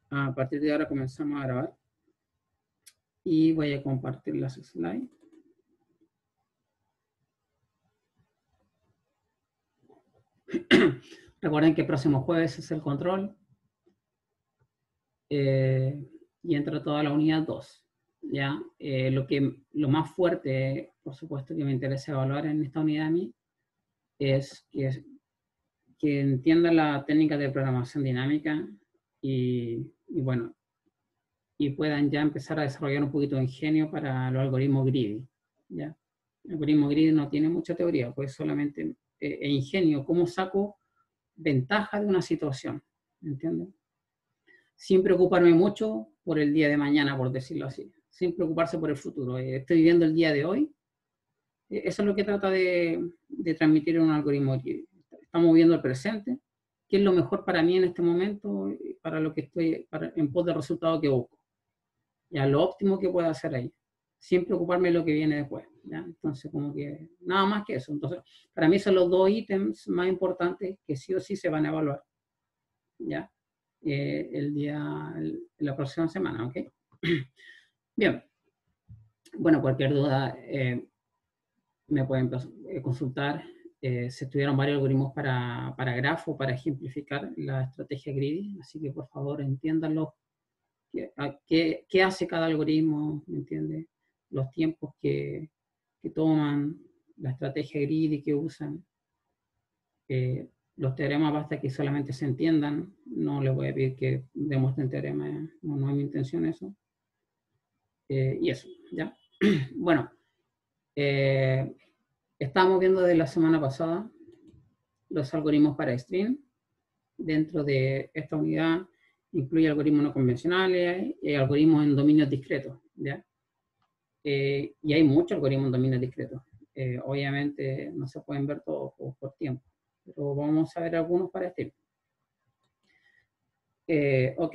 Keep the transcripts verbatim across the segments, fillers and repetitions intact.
A partir de ahora comenzamos a grabar. Y voy a compartir las slides. Recuerden que el próximo jueves es el control. Eh, y entra toda la unidad dos. ¿Ya? Eh, lo, que, lo más fuerte, por supuesto, que me interesa evaluar en esta unidad a mí, es que, que entienda la técnica de programación dinámica y, y bueno, y puedan ya empezar a desarrollar un poquito de ingenio para los algoritmos greedy. ¿Ya? El algoritmo greedy no tiene mucha teoría, pues solamente eh, e ingenio, cómo saco ventaja de una situación, ¿entienden? Sin preocuparme mucho por el día de mañana, por decirlo así, sin preocuparse por el futuro. Eh, estoy viviendo el día de hoy. Eh, eso es lo que trata de, de transmitir un algoritmo greedy. Estamos viviendo el presente, qué es lo mejor para mí en este momento, para lo que estoy, para, en pos del resultado que busco. Ya, lo óptimo que pueda hacer ahí, sin preocuparme de lo que viene después, ¿ya? Entonces, como que, nada más que eso. Entonces, para mí son los dos ítems más importantes que sí o sí se van a evaluar, ¿ya? Eh, el día, el, la próxima semana, ¿ok? Bien. Bueno, cualquier duda eh, me pueden eh, consultar. Eh, se estudiaron varios algoritmos para, para grafo, para ejemplificar la estrategia greedy, así que por favor entiéndanlo. ¿Qué, qué, qué hace cada algoritmo? ¿Me entiende? Los tiempos que, que toman, la estrategia greedy que usan. Eh, los teoremas basta que solamente se entiendan. No les voy a pedir que demuestren teoremas, no, no es mi intención eso. Eh, y eso, ¿ya? Bueno, eh, estábamos viendo de la semana pasada los algoritmos para string. Dentro de esta unidad incluye algoritmos no convencionales y algoritmos en dominios discretos, ¿ya? Eh, y hay muchos algoritmos en dominios discretos. Eh, obviamente no se pueden ver todos por, por tiempo, pero vamos a ver algunos para este. Eh, ok.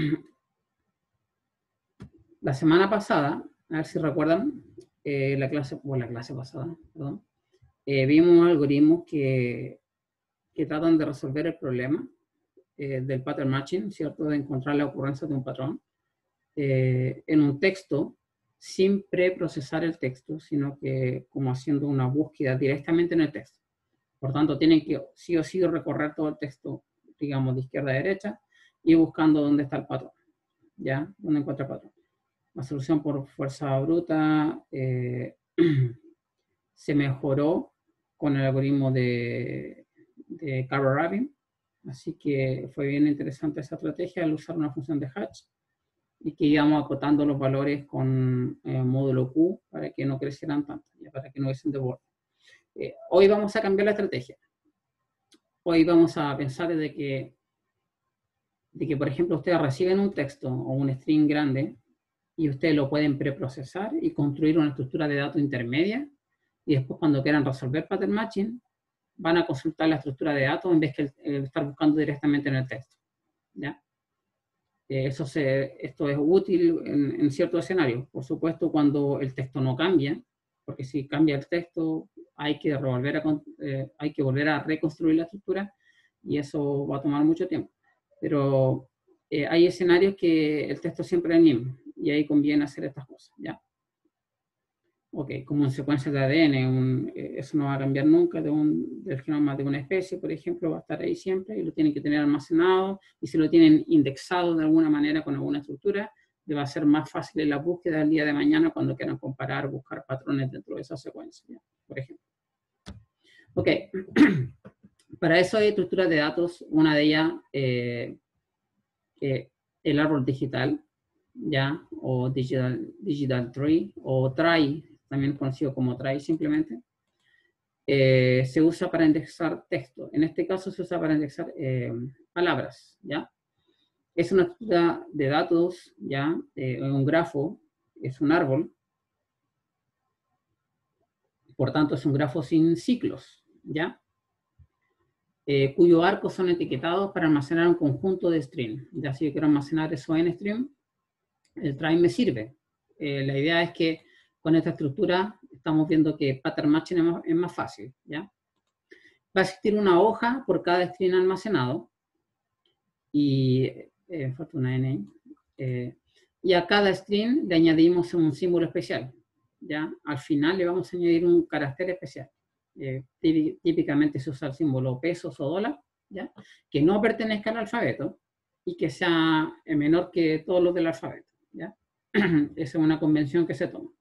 La semana pasada, a ver si recuerdan, eh, la clase, bueno, la clase pasada, perdón, eh, vimos algoritmos que, que tratan de resolver el problema eh, del pattern matching, ¿cierto? De encontrar la ocurrencia de un patrón eh, en un texto sin preprocesar el texto, sino que como haciendo una búsqueda directamente en el texto. Por tanto, tienen que sí o sí recorrer todo el texto, digamos, de izquierda a derecha y buscando dónde está el patrón, ¿ya? Dónde encuentra el patrón. La solución por fuerza bruta eh, se mejoró con el algoritmo de, de Carver-Rabin, así que fue bien interesante esa estrategia al usar una función de Hatch y que íbamos acotando los valores con eh, módulo Q para que no crecieran tanto, ya, para que no hubiesen de borde. Eh, hoy vamos a cambiar la estrategia. Hoy vamos a pensar de que, de que, por ejemplo, ustedes reciben un texto o un string grande y ustedes lo pueden preprocesar y construir una estructura de datos intermedia y después cuando quieran resolver pattern matching van a consultar la estructura de datos en vez que el, estar buscando directamente en el texto, ¿ya? Eso se, esto es útil en, en ciertos escenarios. Por supuesto, cuando el texto no cambia, porque si cambia el texto, hay que, volver a, eh, hay que volver a reconstruir la estructura y eso va a tomar mucho tiempo. Pero eh, hay escenarios que el texto siempre es el mismo y ahí conviene hacer estas cosas, ¿ya? Ok, como en secuencias de A D N, un, eh, eso no va a cambiar nunca de un, del genoma de una especie, por ejemplo, va a estar ahí siempre y lo tienen que tener almacenado y si lo tienen indexado de alguna manera con alguna estructura, le va a ser más fácil en la búsqueda el día de mañana cuando quieran comparar, buscar patrones dentro de esa secuencia, ¿ya? Por ejemplo. Ok, para eso hay estructuras de datos, una de ellas, eh, eh, el árbol digital, ¿ya? O digital, digital tree, o trie, también conocido como trie simplemente, eh, se usa para indexar texto. En este caso se usa para indexar eh, palabras, ¿ya? Es una estructura de datos, ¿ya? Eh, un grafo, es un árbol, por tanto es un grafo sin ciclos, ¿ya? Eh, cuyos arcos son etiquetados para almacenar un conjunto de string. Ya si yo quiero almacenar eso en string, el trie me sirve. Eh, la idea es que con esta estructura estamos viendo que pattern matching es más, es más fácil, ¿ya? Va a existir una hoja por cada string almacenado y eh, falta una N ahí. Eh, y a cada string le añadimos un símbolo especial. ¿Ya? Al final le vamos a añadir un carácter especial. Eh, típicamente se usa el símbolo pesos o dólar, ¿ya? Que no pertenezca al alfabeto y que sea menor que todos los del alfabeto. ¿Ya? Esa es una convención que se toma.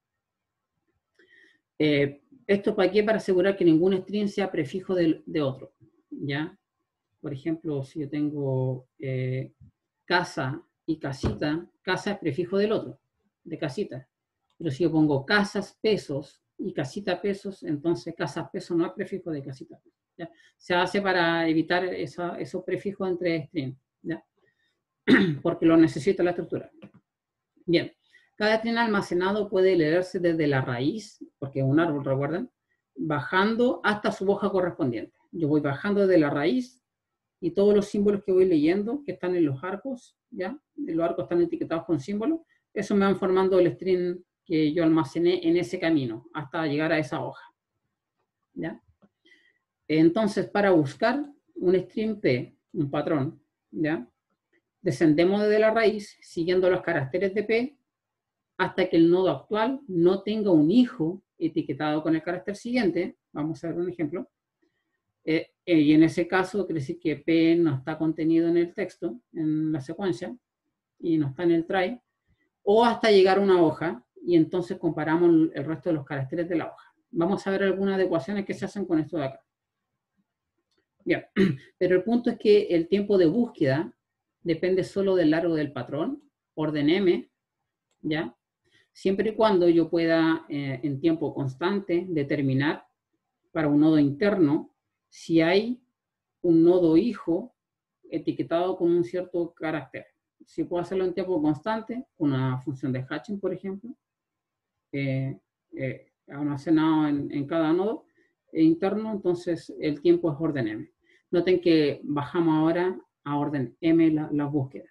Eh, ¿Esto para qué? Para asegurar que ningún string sea prefijo de, de otro. ¿Ya? Por ejemplo, si yo tengo eh, casa y casita, casa es prefijo del otro, de casita. Pero si yo pongo casas, pesos y casita, pesos, entonces casas, pesos no es prefijo de casita. ¿Ya? Se hace para evitar esa, esos prefijos entre string, ¿ya? Porque lo necesita la estructura. Bien, cada string almacenado puede leerse desde la raíz, porque es un árbol, recuerden, bajando hasta su hoja correspondiente. Yo voy bajando desde la raíz y todos los símbolos que voy leyendo, que están en los arcos, ¿ya? Los arcos están etiquetados con símbolos, eso me van formando el string que yo almacené en ese camino, hasta llegar a esa hoja, ¿ya? Entonces, para buscar un string P, un patrón, ¿ya? Descendemos desde la raíz, siguiendo los caracteres de P, hasta que el nodo actual no tenga un hijo etiquetado con el carácter siguiente. Vamos a ver un ejemplo. Eh, eh, y en ese caso, quiere decir que P no está contenido en el texto, en la secuencia, y no está en el try, o hasta llegar a una hoja, y entonces comparamos el resto de los caracteres de la hoja. Vamos a ver algunas adecuaciones que se hacen con esto de acá. Bien, pero el punto es que el tiempo de búsqueda depende solo del largo del patrón, orden M, ¿ya? Siempre y cuando yo pueda, eh, en tiempo constante, determinar para un nodo interno si hay un nodo hijo etiquetado con un cierto carácter. Si puedo hacerlo en tiempo constante, una función de hatching, por ejemplo, eh, eh, almacenado en, en cada nodo interno, entonces el tiempo es orden M. Noten que bajamos ahora a orden M la, la búsqueda.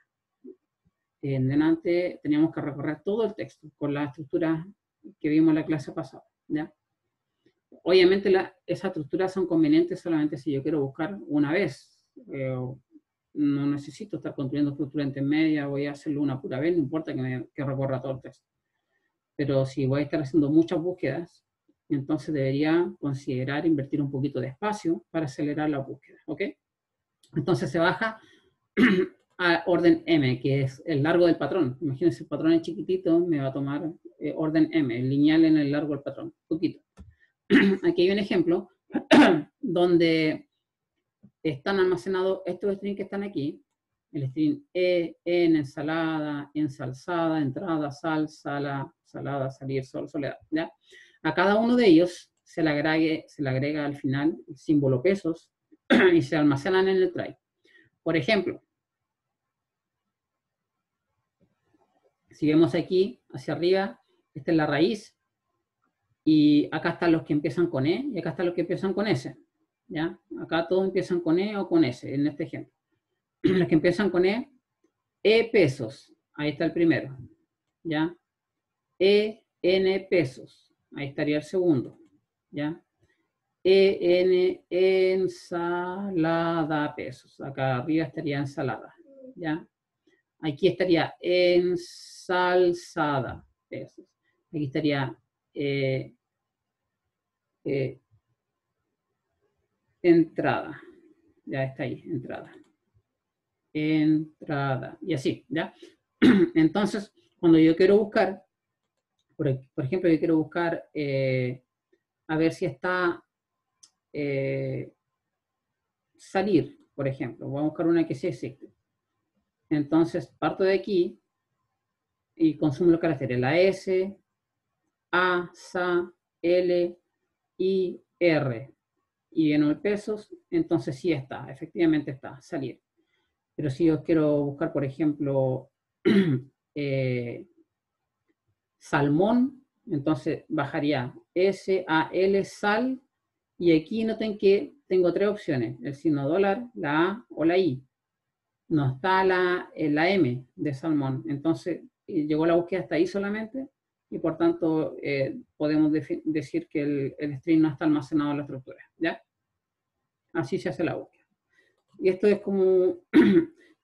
En delante teníamos que recorrer todo el texto con la estructura que vimos en la clase pasada, ¿ya? Obviamente la, esas estructuras son convenientes solamente si yo quiero buscar una vez. Eh, no necesito estar construyendo estructura intermedia, voy a hacerlo una pura vez, no importa que, me, que recorra todo el texto. Pero si voy a estar haciendo muchas búsquedas, entonces debería considerar invertir un poquito de espacio para acelerar la búsqueda, ¿ok? Entonces se baja a orden M, que es el largo del patrón. Imagínense, el patrón es chiquitito, me va a tomar eh, orden M, el lineal en el largo del patrón, poquito. Aquí hay un ejemplo donde están almacenados estos strings que están aquí, el string E, en, ensalada, ensalzada, entrada, sal, sala, salada, salir, sol, soledad, ¿ya? A cada uno de ellos se le, agregue, se le agrega al final el símbolo pesos y se almacenan en el try. Por ejemplo, si vemos aquí hacia arriba, esta es la raíz, y acá están los que empiezan con E, y acá están los que empiezan con S, ¿ya? Acá todos empiezan con E o con S, en este ejemplo. Los que empiezan con E, E pesos, ahí está el primero, ¿ya? E, N pesos, ahí estaría el segundo, ¿ya? E, N, ensalada pesos, acá arriba estaría ensalada, ¿ya? Aquí estaría ensalzada pesos, aquí estaría eh, eh, entrada, ya está ahí, entrada, entrada, y así, ¿ya? Entonces, cuando yo quiero buscar, por, por ejemplo, yo quiero buscar, eh, a ver si está eh, salir, por ejemplo, voy a buscar una que sí existe. Entonces, parto de aquí y consumo los caracteres, la S, A, S, A, L, I, R, y en el pesos, entonces sí está, efectivamente está, salir. Pero si yo quiero buscar, por ejemplo, eh, salmón, entonces bajaría S, A, L, sal, y aquí noten que tengo tres opciones, el signo dólar, la A o la I. No está la, la M de salmón, entonces llegó la búsqueda hasta ahí solamente, y por tanto eh, podemos decir que el, el string no está almacenado en la estructura, ¿ya? Así se hace la búsqueda. Y esto es como,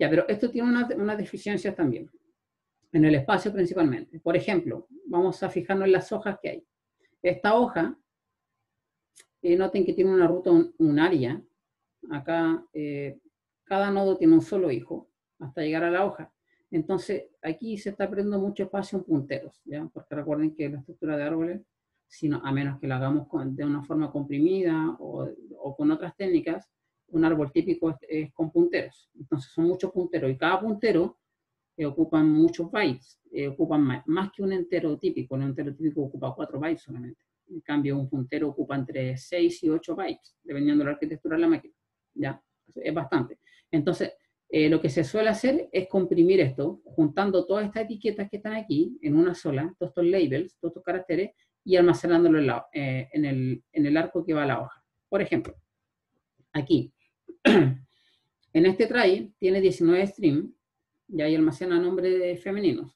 Ya, pero esto tiene unas una deficiencias también, en el espacio principalmente. Por ejemplo, vamos a fijarnos en las hojas que hay. Esta hoja, eh, noten que tiene una ruta un, unaria. Acá, eh, cada nodo tiene un solo hijo, hasta llegar a la hoja. Entonces, aquí se está perdiendo mucho espacio en punteros, ¿ya? Porque recuerden que la estructura de árboles, sino, a menos que la hagamos con, de una forma comprimida o, o con otras técnicas, un árbol típico es, es con punteros. Entonces, son muchos punteros y cada puntero eh, ocupan muchos bytes, eh, ocupan más, más que un entero típico. Un entero típico ocupa cuatro bytes solamente. En cambio, un puntero ocupa entre seis y ocho bytes, dependiendo de la arquitectura de la máquina. ¿Ya? Es bastante. Entonces, eh, lo que se suele hacer es comprimir esto, juntando todas estas etiquetas que están aquí en una sola, todos estos labels, todos estos caracteres, y almacenándolo en, la, eh, en, el, en el arco que va a la hoja. Por ejemplo, aquí, en este try tiene diecinueve streams, y ahí almacena nombres femeninos.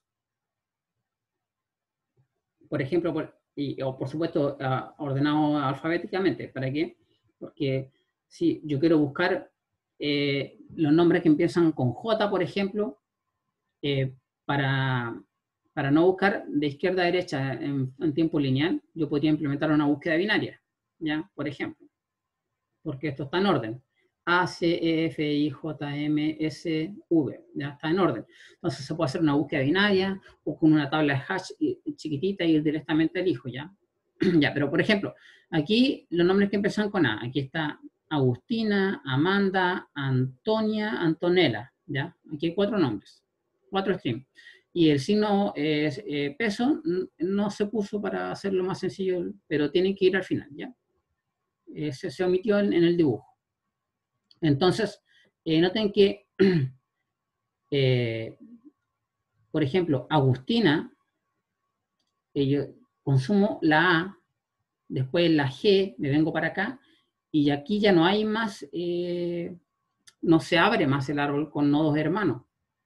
Por ejemplo, por, y, o por supuesto, uh, ordenado alfabéticamente. ¿Para qué? Porque si yo quiero buscar eh, los nombres que empiezan con J, por ejemplo, eh, para, para no buscar de izquierda a derecha en, en tiempo lineal, yo podría implementar una búsqueda binaria, ¿ya? Por ejemplo, porque esto está en orden. A, C, E, F, I, J, M, S, V, ya está en orden. Entonces se puede hacer una búsqueda binaria o con una tabla de hash chiquitita y ir directamente al hijo, ¿ya? Ya, pero por ejemplo, aquí los nombres que empiezan con A, aquí está Agustina, Amanda, Antonia, Antonella, ¿ya? Aquí hay cuatro nombres, cuatro streams. Y el signo es, eh, peso no se puso para hacerlo más sencillo, pero tiene que ir al final, ¿ya? Eh, se, se omitió en, en el dibujo. Entonces, eh, noten que, eh, por ejemplo, Agustina, eh, yo consumo la A, después la G, me vengo para acá, y aquí ya no hay más, eh, no se abre más el árbol con nodos hermanos.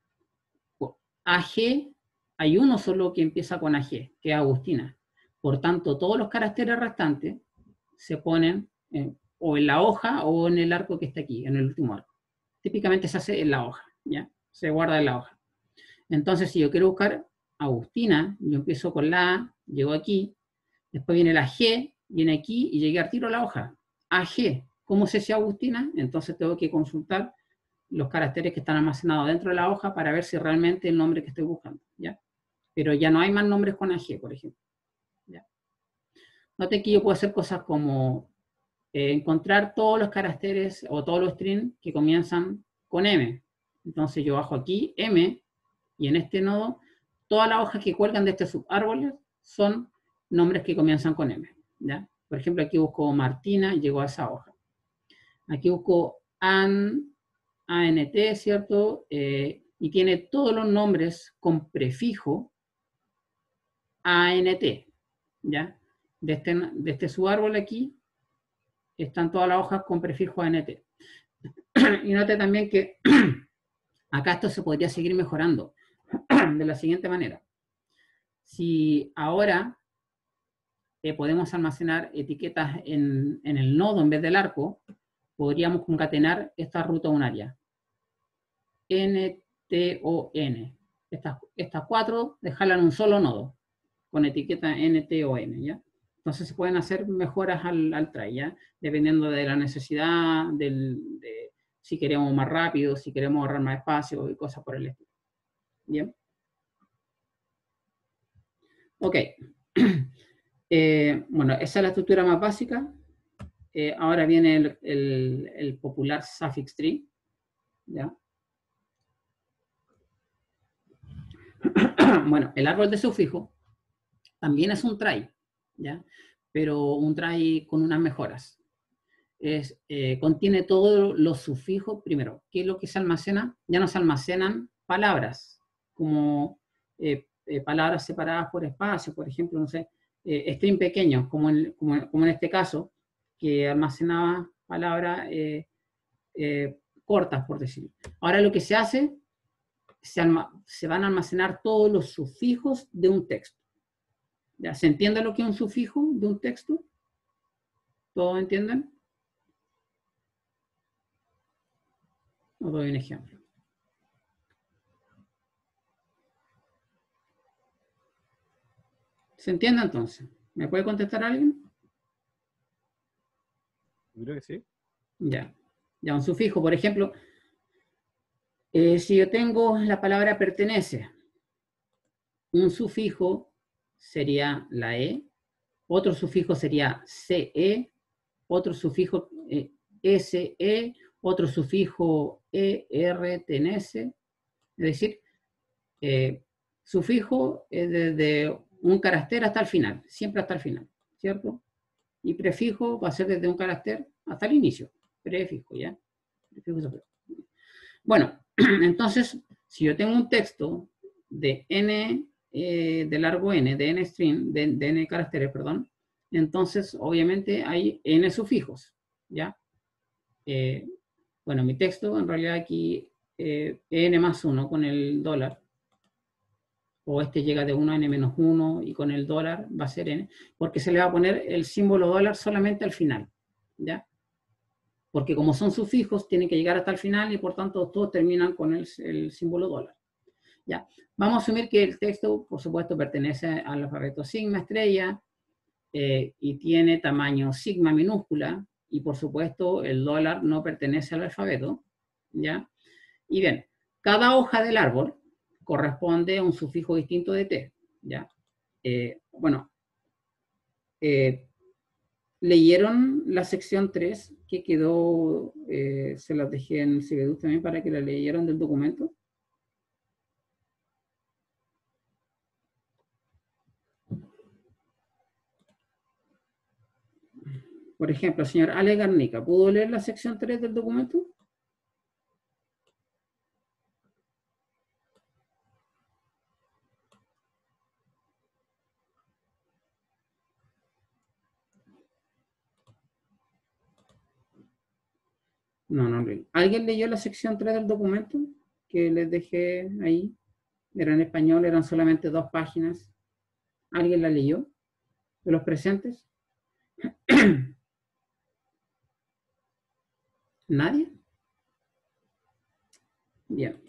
A G, hay uno solo que empieza con A G, que es Agustina. Por tanto, todos los caracteres restantes se ponen en, o en la hoja o en el arco que está aquí, en el último arco. Típicamente se hace en la hoja, ¿ya? Se guarda en la hoja. Entonces, si yo quiero buscar Agustina, yo empiezo con la A, llego aquí, después viene la G, viene aquí y llegué al tiro a la hoja. A G, ¿cómo sé si Agustina? Entonces tengo que consultar los caracteres que están almacenados dentro de la hoja para ver si realmente es el nombre que estoy buscando, ¿ya? Pero ya no hay más nombres con A G, por ejemplo, ¿ya? Note que yo puedo hacer cosas como eh, encontrar todos los caracteres o todos los strings que comienzan con M. Entonces yo bajo aquí M y en este nodo todas las hojas que cuelgan de este subárbol son nombres que comienzan con M, ¿ya? Por ejemplo, aquí busco Martina y llego a esa hoja. Aquí busco An, A N T, ¿cierto? Eh, y tiene todos los nombres con prefijo A N T, ¿ya? De este, de este subárbol aquí están todas las hojas con prefijo A N T. Y note también que acá esto se podría seguir mejorando de la siguiente manera. Si ahora eh, podemos almacenar etiquetas en, en el nodo en vez del arco, podríamos concatenar esta ruta unaria. N T O N. Estas, estas cuatro, dejarlas en un solo nodo, con etiqueta N T O N, ¿ya? Entonces se pueden hacer mejoras al, al try, ¿ya? Dependiendo de la necesidad, del, de si queremos más rápido, si queremos ahorrar más espacio y cosas por el estilo. ¿Bien? Ok. Eh, bueno, esa es la estructura más básica. Eh, ahora viene el, el, el popular suffix tree, ¿ya? Bueno, el árbol de sufijo también es un try, ¿ya? Pero un try con unas mejoras. Es, eh, contiene todos los sufijos. Primero, ¿qué es lo que se almacena? Ya no se almacenan palabras, como eh, eh, palabras separadas por espacio, por ejemplo, no sé, eh, string pequeños, como en, como, como en este caso, que almacenaba palabras eh, eh, cortas, por decirlo. Ahora lo que se hace, se, alma, se van a almacenar todos los sufijos de un texto. ¿Ya? ¿Se entiende lo que es un sufijo de un texto? ¿Todos entienden? Os doy un ejemplo. ¿Se entiende entonces? ¿Me puede contestar alguien? Yo creo que sí. Ya. Ya, un sufijo, por ejemplo, eh, si yo tengo la palabra pertenece, un sufijo sería la E, otro sufijo sería ce, otro sufijo eh, se, otro sufijo er, tenese, es decir, eh, sufijo es desde un carácter hasta el final, siempre hasta el final, ¿cierto? Y prefijo va a ser desde un carácter hasta el inicio, prefijo, ¿ya? Prefijo, sufijo. Bueno, entonces, si yo tengo un texto de n, eh, de largo n, de n string, de, de n caracteres, perdón, entonces obviamente hay n sufijos, ¿ya? Eh, bueno, mi texto en realidad aquí eh, n más uno con el dólar, o este llega de uno a n menos uno y con el dólar va a ser n, porque se le va a poner el símbolo dólar solamente al final, ¿ya? Porque como son sufijos, tienen que llegar hasta el final y por tanto todos terminan con el, el símbolo dólar. ¿Ya? Vamos a asumir que el texto, por supuesto, pertenece al alfabeto sigma estrella eh, y tiene tamaño sigma minúscula y por supuesto el dólar no pertenece al alfabeto. ¿Ya? Y bien, cada hoja del árbol corresponde a un sufijo distinto de t. ¿Ya? Eh, bueno, eh, ¿leyeron la sección tres que quedó, eh, se las dejé en el C B D U también para que la leyeran del documento? Por ejemplo, señor Ale Garnica, ¿pudo leer la sección tres del documento? No, no leí. ¿Alguien leyó la sección tres del documento que les dejé ahí? Era en español, eran solamente dos páginas. ¿Alguien la leyó? ¿De los presentes? ¿Nadie? Bien.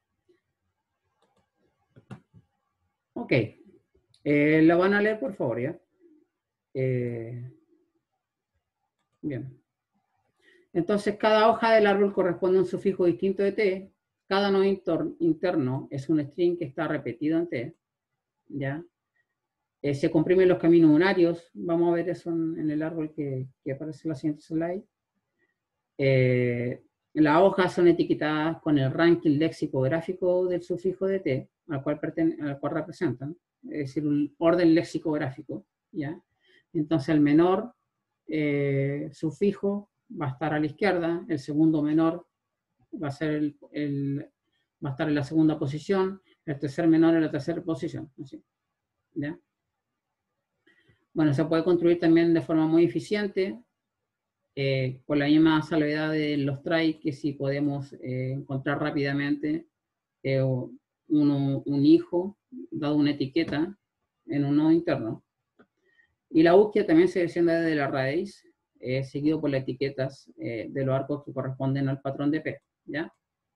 Ok. Eh, ¿la van a leer, por favor, ya? Eh, bien. Entonces, cada hoja del árbol corresponde a un sufijo distinto de t. Cada nodo interno es un string que está repetido en t. ¿Ya? Eh, se comprimen los caminos unarios. Vamos a ver eso en, en el árbol que, que aparece en la siguiente slide. Eh, las hojas son etiquetadas con el ranking lexicográfico del sufijo de t, al cual, al cual representan, es decir, un orden lexicográfico. ¿Ya? Entonces, el menor eh, sufijo va a estar a la izquierda, el segundo menor va a, ser el, el, va a estar en la segunda posición, el tercer menor en la tercera posición. ¿Sí? ¿Ya? Bueno, se puede construir también de forma muy eficiente, eh, con la misma salvedad de los tries, que si podemos eh, encontrar rápidamente eh, uno, un hijo, dado una etiqueta en un nodo interno. Y la búsqueda también se desciende desde la raíz, eh, seguido por las etiquetas eh, de los arcos que corresponden al patrón de P. ¿Ya?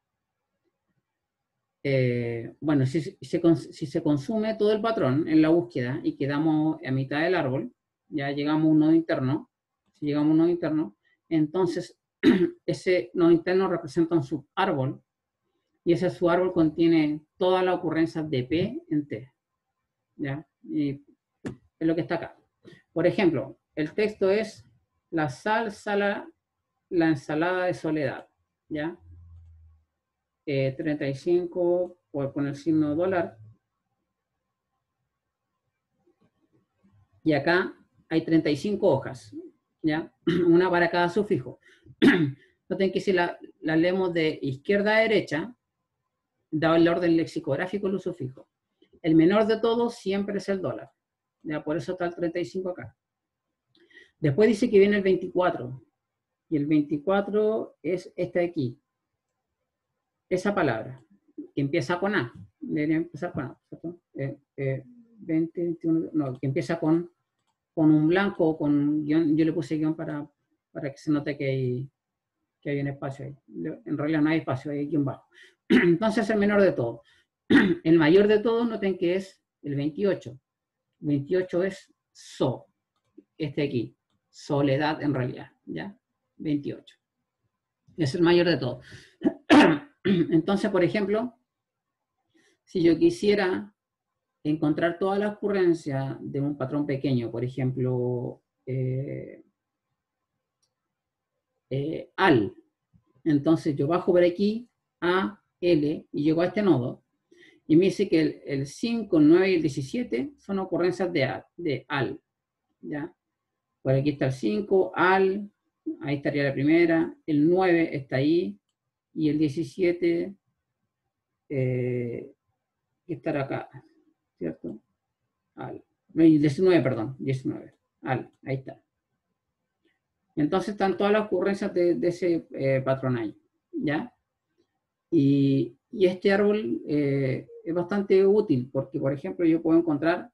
Eh, bueno, si, si, se, si se consume todo el patrón en la búsqueda y quedamos a mitad del árbol, ya llegamos a un nodo interno, si llegamos a un nodo interno, entonces ese nodo interno representa un subárbol y ese subárbol contiene todas las ocurrencias de P en T. ¿Ya? Y es lo que está acá. Por ejemplo, el texto es la sal, sala, la ensalada de soledad. ¿Ya? Eh, treinta y cinco por poner signo dólar. Y acá hay treinta y cinco hojas, ¿ya? Una para cada sufijo. Noten que si la, la leemos de izquierda a derecha, dado el orden lexicográfico de los sufijos. El menor de todos siempre es el dólar. ¿Ya? Por eso está el treinta y cinco acá. Después dice que viene el veinticuatro. Y el veinticuatro es este de aquí. Esa palabra, que empieza con A. Debería empezar con A, ¿cierto? Eh, eh, veinte, veintiuno, no, que empieza con, con un blanco o con guión. Yo le puse guión para, para que se note que hay, que hay un espacio ahí. En realidad no hay espacio, hay guión bajo. Entonces el menor de todo. El mayor de todos, noten que es el veintiocho. veintiocho es so, este aquí, soledad en realidad, ¿ya? veintiocho. Es el mayor de todos. Entonces, por ejemplo, si yo quisiera encontrar todas las ocurrencias de un patrón pequeño, por ejemplo, eh, eh, al, entonces yo bajo por aquí, A, L, y llego a este nodo, y me dice que el, el cinco, el nueve y el diecisiete son ocurrencias de, a, de al, ¿ya? Por aquí está el cinco, al, ahí estaría la primera, el nueve está ahí, y el diecisiete eh, estará acá, ¿cierto? Al, diecinueve, perdón, diecinueve, al, ahí está. Entonces están todas las ocurrencias de, de ese eh, patrón ahí, ¿ya? Y, y este árbol eh, es bastante útil porque, por ejemplo, yo puedo encontrar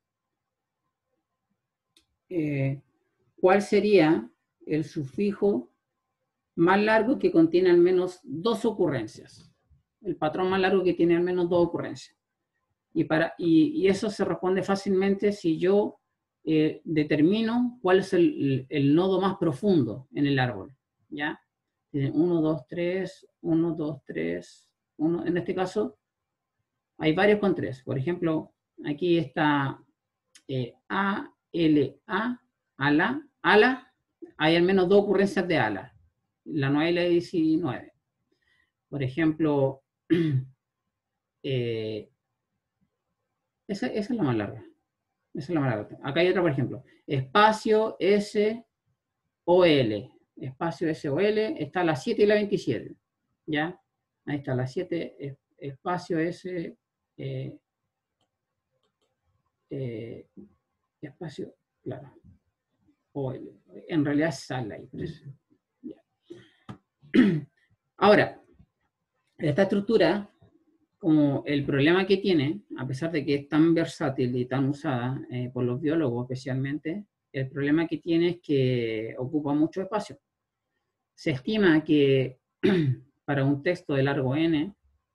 eh, cuál sería el sufijo más largo que contiene al menos dos ocurrencias. El patrón más largo que tiene al menos dos ocurrencias. Y, para, y, y eso se responde fácilmente si yo eh, determino cuál es el, el, el nodo más profundo en el árbol, ¿ya? Tiene uno, dos, tres, uno, dos, tres, uno. En este caso, hay varios con tres. Por ejemplo, aquí está eh, A, L, A, ala, ala. Hay al menos dos ocurrencias de ala, la nueve y la diecinueve. Por ejemplo, eh, esa, esa es la más larga. Esa es la más larga. Acá hay otra, por ejemplo. Espacio S O L. Espacio S O L. Está la siete y la veintisiete. ¿Ya? Ahí está la siete. Espacio S. Eh, eh, espacio. Claro. O L. En realidad sale ahí. Ya. Ahora, esta estructura, como el problema que tiene, a pesar de que es tan versátil y tan usada eh, por los biólogos especialmente, el problema que tiene es que ocupa mucho espacio. Se estima que para un texto de largo n,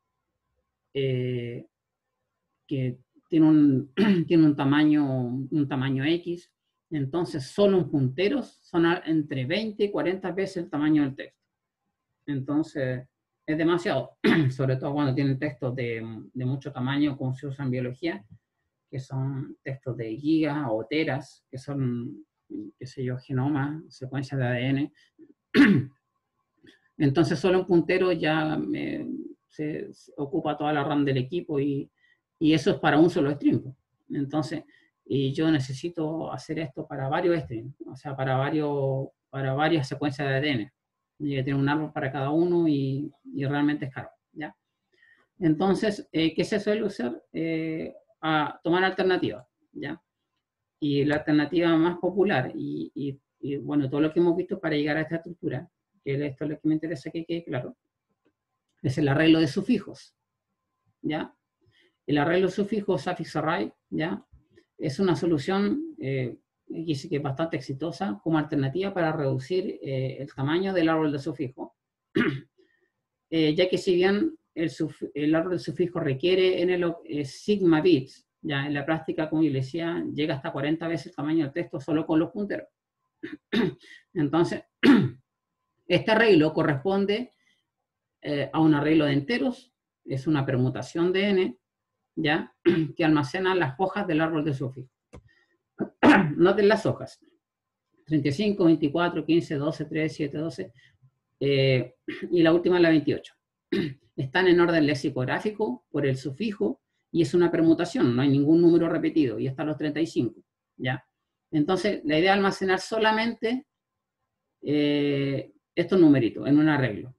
eh, que tiene un, tiene un tamaño, un tamaño X, entonces solo en punteros son entre veinte y cuarenta veces el tamaño del texto. Entonces, es demasiado, sobre todo cuando tienen textos de, de mucho tamaño, como se usa en biología, que son textos de gigas o teras, que son, qué sé yo, genomas, secuencias de A D N. Entonces, solo un puntero ya eh, se, se ocupa toda la RAM del equipo y, y eso es para un solo stream. Entonces, y yo necesito hacer esto para varios streams, o sea, para, varios, para varias secuencias de A D N. Y que tiene un árbol para cada uno y, y realmente es caro, ¿ya? Entonces, eh, ¿qué se suele usar? Eh, a tomar alternativas, ¿ya? Y la alternativa más popular, y, y, y bueno, todo lo que hemos visto para llegar a esta estructura, que esto es lo que me interesa que quede claro, es el arreglo de sufijos, ¿ya? El arreglo de sufijos suffix array, ¿ya? Es una solución eh, que es bastante exitosa como alternativa para reducir eh, el tamaño del árbol de sufijo, eh, ya que si bien el, suf el árbol de sufijo requiere en el eh, sigma bits, ya en la práctica, como yo les decía, llega hasta cuarenta veces el tamaño del texto solo con los punteros. Entonces, este arreglo corresponde eh, a un arreglo de enteros, es una permutación de n, ¿ya? Que almacena las hojas del árbol de sufijo. Noten las hojas. treinta y cinco, veinticuatro, quince, doce, trece, siete, doce. Eh, y la última es la veintiocho. Están en orden lexicográfico por el sufijo y es una permutación, no hay ningún número repetido, y están los treinta y cinco, ¿ya? Entonces, la idea es almacenar solamente eh, estos numeritos en un arreglo.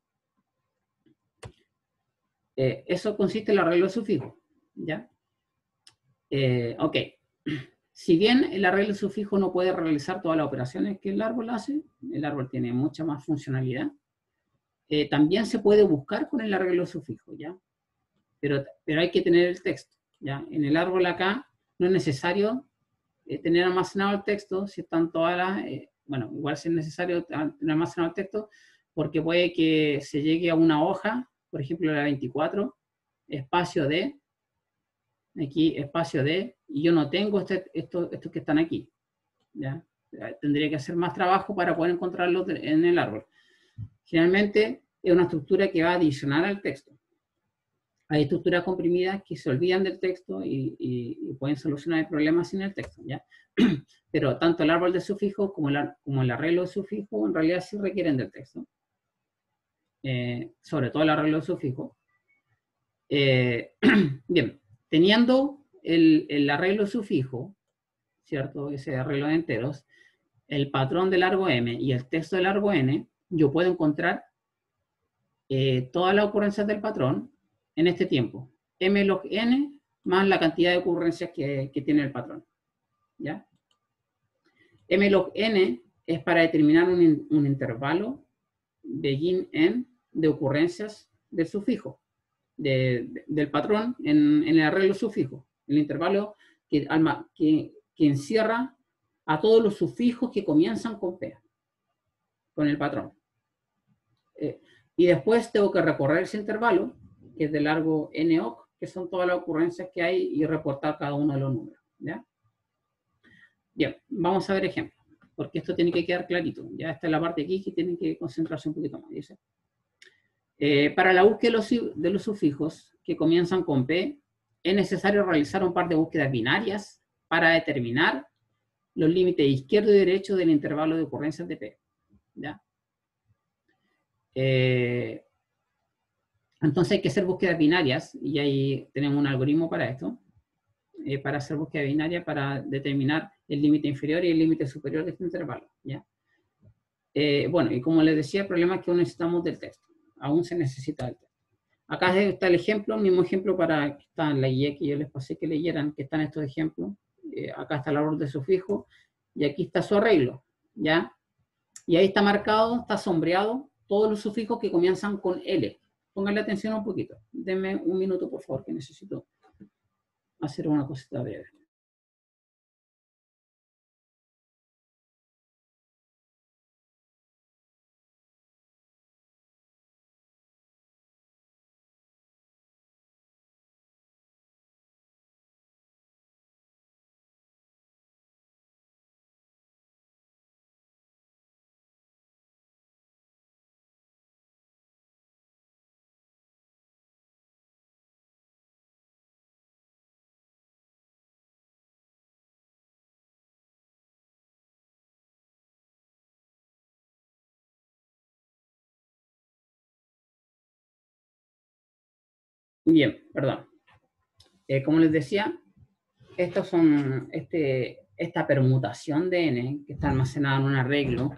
Eh, eso consiste en el arreglo de sufijo, ¿ya? Eh, ok. Si bien el arreglo de sufijo no puede realizar todas las operaciones que el árbol hace, el árbol tiene mucha más funcionalidad, eh, también se puede buscar con el arreglo de sufijo, ¿ya? Pero, pero hay que tener el texto, ¿ya? En el árbol acá no es necesario eh, tener almacenado el texto, si están todas las, eh, bueno, igual si es necesario tener almacenado el texto, porque puede que se llegue a una hoja, por ejemplo la veinticuatro, espacio de, aquí espacio D, y yo no tengo este, esto, estos que están aquí, ¿ya? Tendría que hacer más trabajo para poder encontrarlos en el árbol. Generalmente es una estructura que va a adicionar al texto. Hay estructuras comprimidas que se olvidan del texto y, y, y pueden solucionar el problema sin el texto, ¿ya? Pero tanto el árbol de sufijos como el, como el arreglo de sufijos en realidad sí requieren del texto. Eh, sobre todo el arreglo de sufijos. Eh, bien, teniendo el, el arreglo de sufijo, ¿cierto? Ese arreglo de enteros, el patrón de largo M y el texto de largo N, yo puedo encontrar eh, todas las ocurrencias del patrón en este tiempo. M log N más la cantidad de ocurrencias que, que tiene el patrón, ¿ya? M log N es para determinar un, un intervalo begin end de ocurrencias del sufijo, de, de, del patrón en, en el arreglo sufijo, el intervalo que, que, que encierra a todos los sufijos que comienzan con P, con el patrón. Eh, y después tengo que recorrer ese intervalo, que es de largo N O C, que son todas las ocurrencias que hay, y reportar cada uno de los números, ¿ya? Bien, vamos a ver ejemplos, porque esto tiene que quedar clarito. Ya esta es la parte aquí que tienen que concentrarse un poquito más, ¿dice? Eh, para la búsqueda de los, de los sufijos que comienzan con P, es necesario realizar un par de búsquedas binarias para determinar los límites izquierdo y derecho del intervalo de ocurrencias de P, ¿ya? Eh, entonces hay que hacer búsquedas binarias, y ahí tenemos un algoritmo para esto, eh, para hacer búsqueda binaria para determinar el límite inferior y el límite superior de este intervalo, ¿ya? Eh, bueno, y como les decía, el problema es que aún necesitamos del texto, aún se necesita del texto. Acá está el ejemplo, el mismo ejemplo para que está en la guía que yo les pasé que leyeran, que están estos ejemplos. Eh, acá está el árbol de sufijo, y aquí está su arreglo, ¿ya? Y ahí está marcado, está sombreado, todos los sufijos que comienzan con L. Pónganle atención un poquito. Denme un minuto, por favor, que necesito hacer una cosita breve. Bien, perdón. Eh, como les decía, estos son, este, esta permutación de n que está almacenada en un arreglo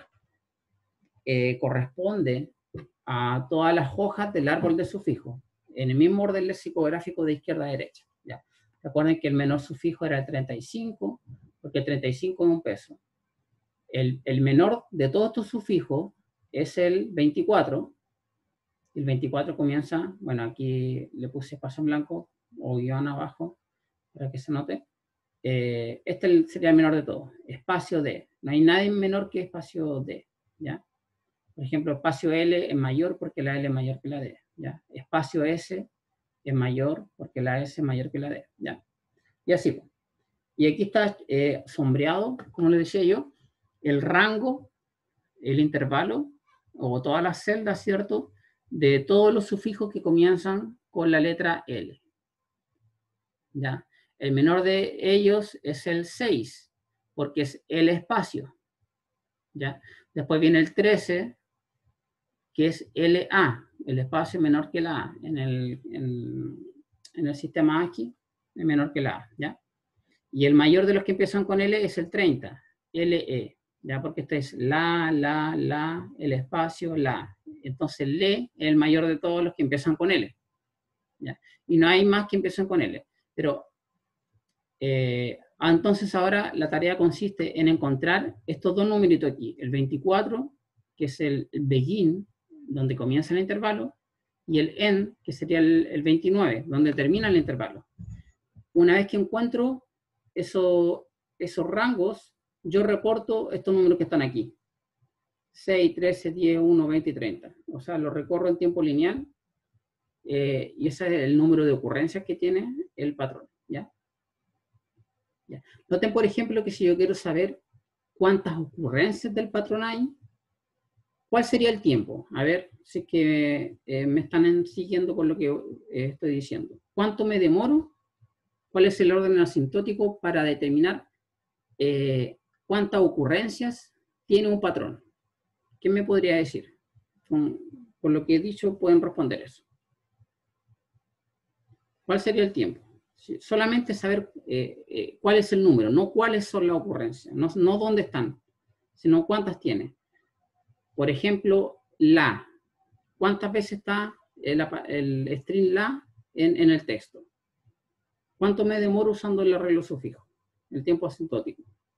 eh, corresponde a todas las hojas del árbol de sufijo, en el mismo orden lexicográfico de izquierda a derecha, ¿ya? Recuerden que el menor sufijo era el treinta y cinco, porque el treinta y cinco es un peso. El, el menor de todos estos sufijos es el veinticuatro. El veinticuatro comienza, bueno, aquí le puse espacio en blanco o guión abajo para que se note. Eh, este sería el menor de todos, espacio D. No hay nadie menor que espacio D, ¿ya? Por ejemplo, espacio L es mayor porque la L es mayor que la D, ¿ya? Espacio S es mayor porque la S es mayor que la D, ¿ya? Y así. Y aquí está eh, sombreado, como les decía yo, el rango, el intervalo, o todas las celdas, ¿cierto?, de todos los sufijos que comienzan con la letra L, ¿ya? El menor de ellos es el seis, porque es el espacio, ¿ya? Después viene el trece, que es L A, el espacio menor que la A. En el, en, en el sistema aquí es menor que la A, ¿ya? Y el mayor de los que empiezan con L es el treinta, L E, ¿ya? Porque este es la, la, la, el espacio, la. Entonces, L es el mayor de todos los que empiezan con L, ¿ya? Y no hay más que empiecen con L. Pero, eh, entonces ahora la tarea consiste en encontrar estos dos numeritos aquí, el veinticuatro, que es el begin, donde comienza el intervalo, y el end, que sería el, el veintinueve, donde termina el intervalo. Una vez que encuentro eso, esos rangos, yo reporto estos números que están aquí. seis, trece, diez, uno, veinte y treinta. O sea, lo recorro en tiempo lineal, eh, y ese es el número de ocurrencias que tiene el patrón, ¿Ya? ¿Ya? Noten, por ejemplo, que si yo quiero saber cuántas ocurrencias del patrón hay, ¿cuál sería el tiempo? A ver si es que eh, me están siguiendo con lo que eh, estoy diciendo. ¿Cuánto me demoro? ¿Cuál es el orden asintótico para determinar eh, cuántas ocurrencias tiene un patrón? ¿Qué me podría decir? Con, con lo que he dicho pueden responder eso. ¿Cuál sería el tiempo? Sí, solamente saber eh, eh, cuál es el número, no cuáles son las ocurrencias, no, no dónde están, sino cuántas tiene. Por ejemplo, la. ¿Cuántas veces está el, el string la en, en el texto? ¿Cuánto me demoro usando el arreglo sufijo? El tiempo asintótico.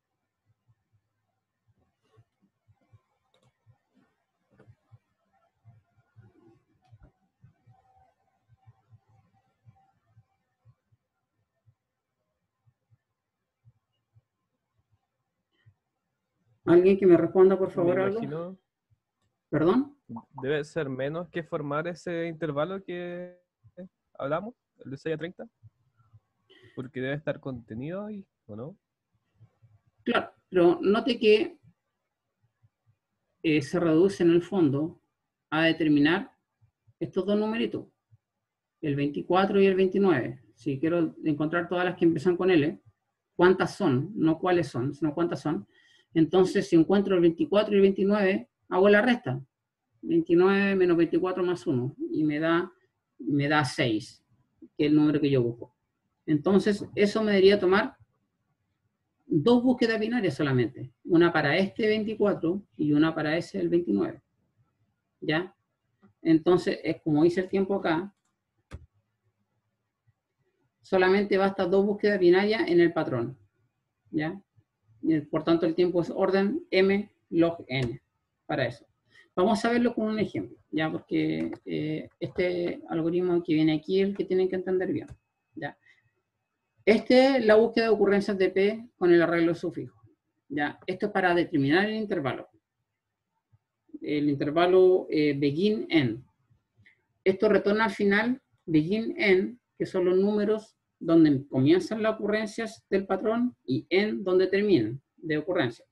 ¿Alguien que me responda, por favor, Me algo? imagino, ¿Perdón? debe ser menos que formar ese intervalo que hablamos, el de seis a treinta, porque debe estar contenido ahí, ¿o no? Claro, pero note que eh, se reduce en el fondo a determinar estos dos numeritos, el veinticuatro y el veintinueve. Si quiero encontrar todas las que empiezan con L, ¿cuántas son? No cuáles son, sino cuántas son. Entonces, si encuentro el veinticuatro y el veintinueve, hago la resta. veintinueve menos veinticuatro más uno, y me da, me da seis, que es el número que yo busco. Entonces, eso me debería tomar dos búsquedas binarias solamente. Una para este veinticuatro y una para ese el veintinueve. ¿Ya? Entonces, es como dice el tiempo acá, solamente basta dos búsquedas binarias en el patrón. ¿Ya? Por tanto, el tiempo es orden m log n para eso. Vamos a verlo con un ejemplo, ¿ya? Porque eh, este algoritmo que viene aquí es el que tienen que entender bien, ¿ya? Este es la búsqueda de ocurrencias de P con el arreglo sufijo, ¿ya? Esto es para determinar el intervalo. El intervalo eh, begin end. Esto retorna al final begin end, que son los números donde comienzan las ocurrencias del patrón y end donde terminan de ocurrencias.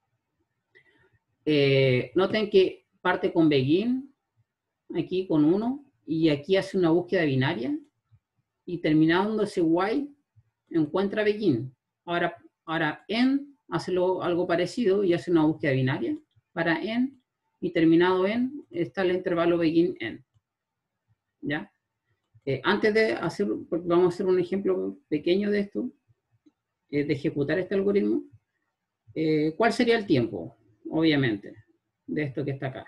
Eh, noten que parte con begin, aquí con uno, y aquí hace una búsqueda binaria, y terminando ese while, encuentra begin. Ahora, ahora end hace lo, algo parecido y hace una búsqueda binaria para end, y terminado end está el intervalo begin end. ¿Ya? Eh, antes de hacer, porque vamos a hacer un ejemplo pequeño de esto, eh, de ejecutar este algoritmo, eh, ¿cuál sería el tiempo? Obviamente, de esto que está acá.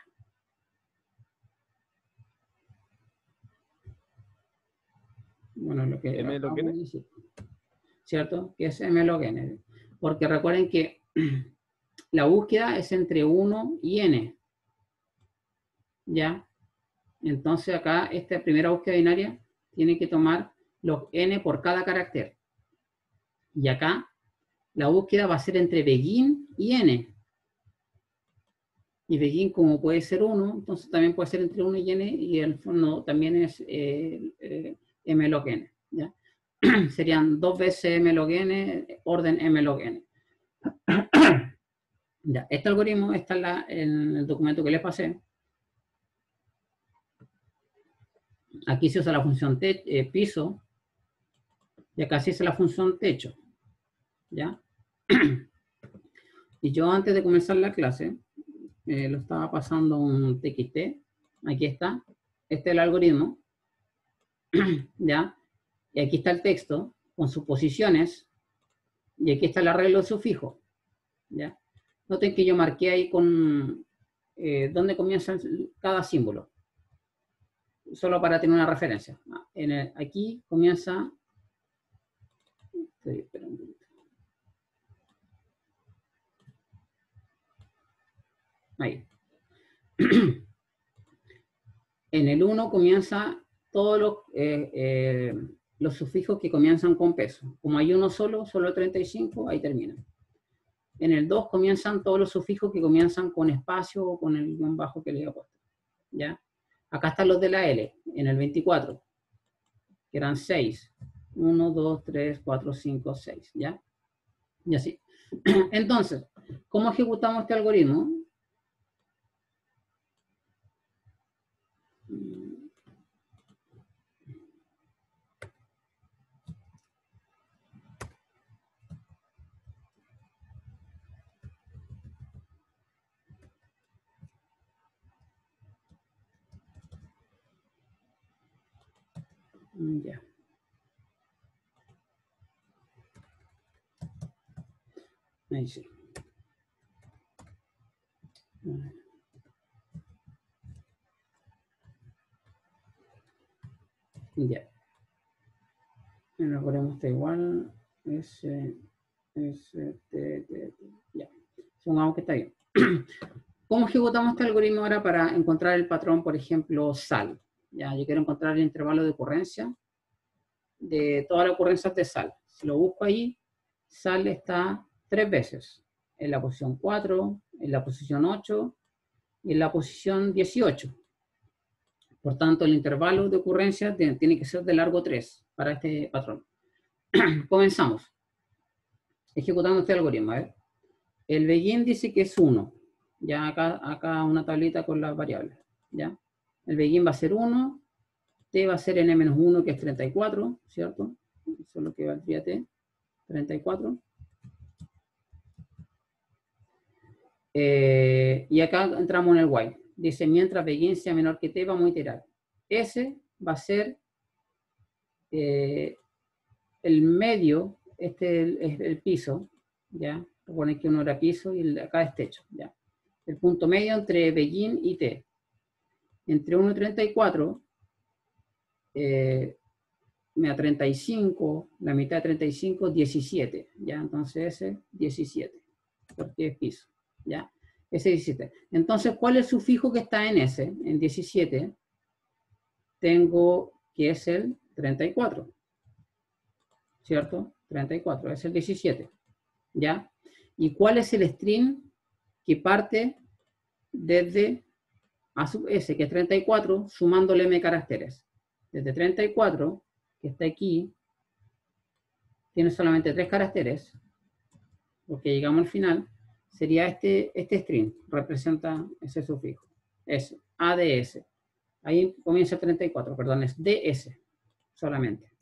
Bueno, lo que M log n. decir, ¿cierto? Que es m log n. Porque recuerden que la búsqueda es entre uno y n. ¿Ya? Entonces acá, esta primera búsqueda binaria tiene que tomar log n por cada carácter. Y acá, la búsqueda va a ser entre begin y n. Y begin, como puede ser uno, entonces también puede ser entre uno y n, y el fondo también es eh, eh, m log n. ¿Ya? Serían dos veces m log n, orden m log n. Ya, este algoritmo está en, la, en el documento que les pasé. Aquí se usa la función te, eh, piso, y acá se usa la función techo. ¿Ya? Y yo antes de comenzar la clase, eh, lo estaba pasando un T X T. Aquí está. Este es el algoritmo. ¿Ya? Y aquí está el texto con sus posiciones, y aquí está el arreglo de sufijo. ¿Ya? Noten que yo marqué ahí con eh, dónde comienza cada símbolo, solo para tener una referencia. En el, aquí comienza, estoy esperando, ahí. En el uno comienza todos los, eh, eh, los sufijos que comienzan con peso. Como hay uno solo, solo treinta y cinco, ahí termina. En el dos comienzan todos los sufijos que comienzan con espacio o con el guión bajo que le he puesto. ¿Ya? Acá están los de la L, en el veinticuatro, que eran seis. uno, dos, tres, cuatro, cinco, seis, ¿ya? Y así. Entonces, ¿cómo ejecutamos este algoritmo? Ya. Ahí sí. Ya. El algoritmo está igual. S, S, T, T, T. Ya. Supongamos que está bien. ¿Cómo ejecutamos este algoritmo ahora para encontrar el patrón, por ejemplo, sal? Ya, yo quiero encontrar el intervalo de ocurrencia de todas las ocurrencias de sal. Si lo busco ahí, sal está tres veces. En la posición cuatro, en la posición ocho y en la posición dieciocho. Por tanto, el intervalo de ocurrencia tiene que ser de largo tres para este patrón. Comenzamos. Ejecutando este algoritmo. ¿eh? El begin dice que es uno. Ya acá, acá una tablita con las variables. ¿ya? El begin va a ser uno. T va a ser n menos uno, que es treinta y cuatro, ¿cierto? Eso es lo que valdría T. treinta y cuatro. Eh, y acá entramos en el while. Dice, mientras begin sea menor que T, vamos a iterar. S va a ser eh, el medio, este es el, el piso, ¿ya? Recuerden que uno era piso y el de acá es techo, ¿ya? El punto medio entre begin y T. Entre uno y treinta y cuatro, eh, me da treinta y cinco, la mitad de treinta y cinco, diecisiete, ¿ya? Entonces ese, diecisiete, porque es piso, ¿ya? Ese diecisiete. Entonces, ¿cuál es el sufijo que está en ese? En diecisiete, tengo que es el treinta y cuatro, ¿cierto? treinta y cuatro, es el diecisiete, ¿ya? ¿Y cuál es el string que parte desde A sub S, que es treinta y cuatro, sumándole m caracteres? Desde treinta y cuatro, que está aquí, tiene solamente tres caracteres, porque llegamos al final, sería este, este string, representa ese sufijo, S, A de S. Ahí comienza treinta y cuatro, perdón, es D S, solamente.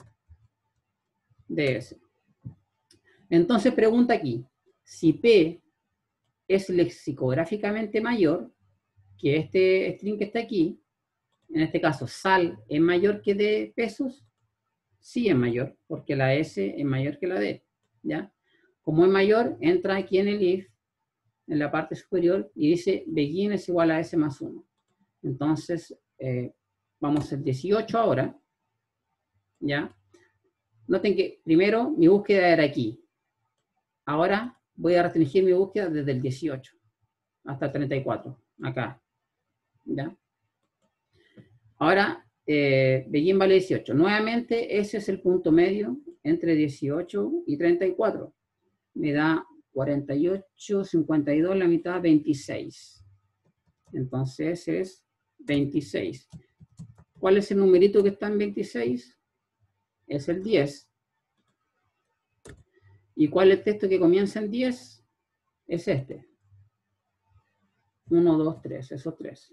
D S. Entonces pregunta aquí, si P es lexicográficamente mayor que este string que está aquí, en este caso sal es mayor que D pesos, sí es mayor, porque la S es mayor que la D, ¿ya? Como es mayor, entra aquí en el if, en la parte superior, y dice begin es igual a S más uno. Entonces, eh, vamos al dieciocho ahora, ¿ya? Noten que primero mi búsqueda era aquí. Ahora voy a restringir mi búsqueda desde el dieciocho hasta el treinta y cuatro, acá, ¿ya? Ahora, eh, begin vale dieciocho. Nuevamente, ese es el punto medio entre dieciocho y treinta y cuatro. Me da cuarenta y ocho, cincuenta y dos, la mitad, veintiséis. Entonces es veintiséis. ¿Cuál es el numerito que está en veintiséis? Es el diez. ¿Y cuál es el texto que comienza en diez? Es este. uno, dos, tres, esos tres.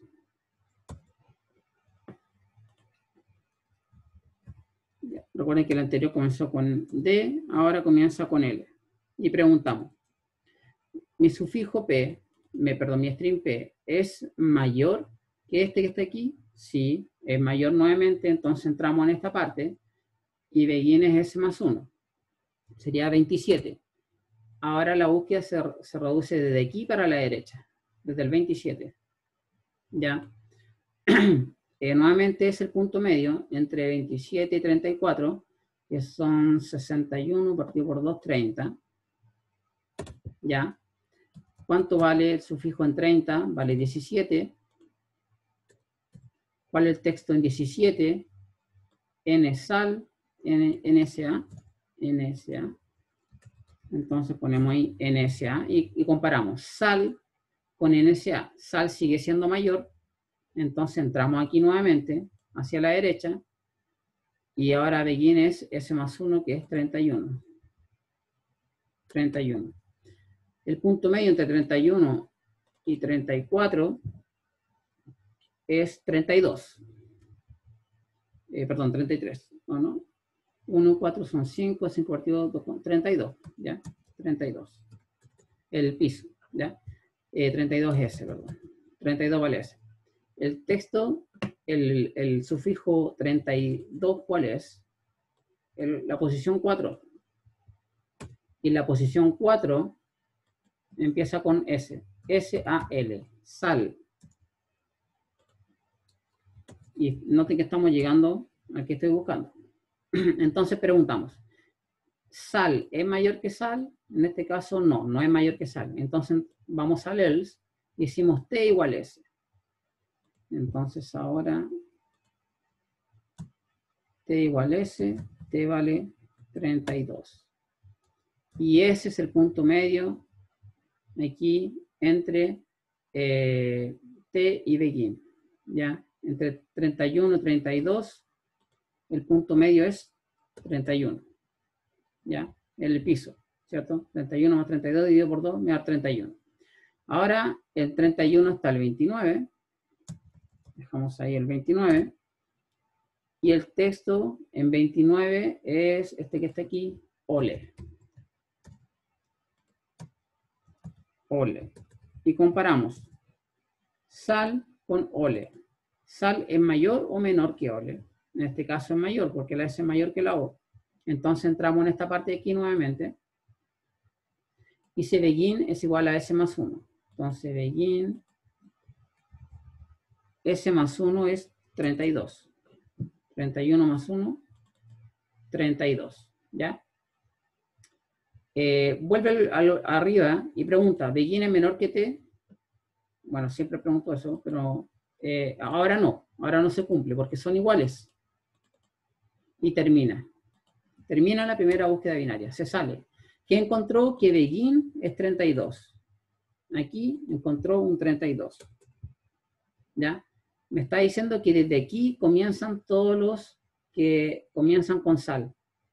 Recuerden que el anterior comenzó con D, ahora comienza con L. Y preguntamos, ¿mi sufijo P, me, perdón, mi string P, es mayor que este que está aquí? Sí, es mayor nuevamente, entonces entramos en esta parte y begin es S más uno. Sería veintisiete. Ahora la búsqueda se, se reduce desde aquí para la derecha, desde el veintisiete. ¿Ya? Eh, nuevamente es el punto medio entre veintisiete y treinta y cuatro, que son sesenta y uno partido por dos, treinta. ¿Ya? ¿Cuánto vale el sufijo en treinta? Vale diecisiete. ¿Cuál es el texto en diecisiete? N sal, N, NSA, NSA. Entonces ponemos ahí N S A y, y comparamos sal con N S A. Sal sigue siendo mayor, entonces entramos aquí nuevamente hacia la derecha Y ahora begin es S más uno, que es treinta y uno. treinta y uno. El punto medio entre treinta y uno y treinta y cuatro es treinta y dos. Eh, perdón, treinta y tres. ¿O no? uno, cuatro son cinco, cinco partido dos, treinta y dos. ¿Ya? treinta y dos. El piso. ¿Ya? Eh, treinta y dos S, perdón. treinta y dos vale S. El texto, el, el sufijo treinta y dos, ¿cuál es? El, la posición cuatro. Y la posición cuatro empieza con S. S A L. Sal. Y noten que estamos llegando al que estoy buscando. Entonces preguntamos, ¿sal es mayor que sal? En este caso no, no es mayor que sal. Entonces vamos al else y decimos T igual S. Entonces ahora T igual S, T vale treinta y dos. Y ese es el punto medio aquí entre eh, T y begin. ¿Ya? Entre treinta y uno y treinta y dos, el punto medio es treinta y uno. ¿Ya? El piso, ¿cierto? treinta y uno más treinta y dos dividido por dos me da treinta y uno. Ahora, el treinta y uno hasta el veintinueve. Dejamos ahí el veintinueve. Y el texto en veintinueve es este que está aquí, ole. Ole. Y comparamos sal con ole. ¿Sal es mayor o menor que ole? En este caso es mayor, porque la S es mayor que la O. Entonces entramos en esta parte de aquí nuevamente. Y si begin es igual a S más uno. Entonces begin, S más uno es treinta y dos. treinta y uno más uno, treinta y dos. ¿Ya? Eh, vuelve al, al, arriba y pregunta, ¿begin es menor que T? Bueno, siempre pregunto eso, pero eh, ahora no. Ahora no se cumple porque son iguales. Y termina. Termina la primera búsqueda binaria. Se sale. ¿Qué encontró? Que begin es treinta y dos. Aquí encontró un treinta y dos. ¿Ya? Me está diciendo que desde aquí comienzan todos los que comienzan con sal.